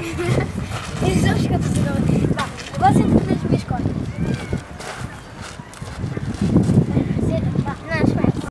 Eles são os cantos. Vá, agora senta nas minhas costas.